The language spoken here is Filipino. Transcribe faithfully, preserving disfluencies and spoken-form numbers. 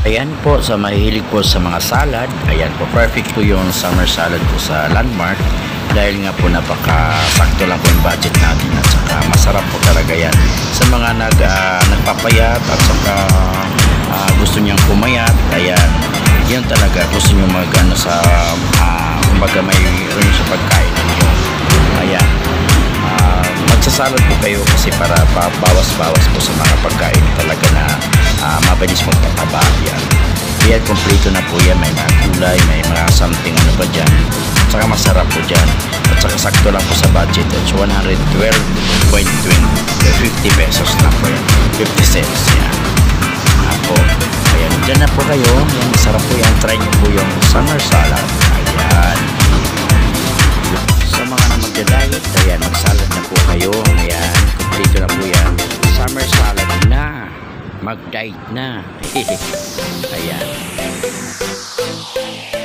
Ayan po, sa mahilig po sa mga salad, ayan po, perfect po yung summer salad po sa Landmark dahil nga po napakasakto lang po yung budget natin at saka masarap po talaga yan sa mga nag, uh, nagpapayat at saka uh, gusto niyang pumayat. Ayan, yan talaga, gusto niyo mag ano, sa uh, kumbaga may rin sa pagkain ninyo. Ayan, uh, magsasalad po kayo kasi para bawas-bawas po sa mga pagkain talaga na uh, mabilis magtataba. Yan, yan, kompleto na po yan, may mga kulay, may mga something ano pa dyan, at saka masarap po dyan, at saka sakto lang po sa budget. It's one hundred twelve point fifty pesos na po yan, fifty cents yan. Ako, ayan, dyan na po kayo. Yan, masarap po yan, try nyo po yung summer salad. Ayan, sa mga na magda-diet, ayan, magsalad na po kayo. Ayan, kompleto na po yan, summer salad na, mag-diet na. Ayan.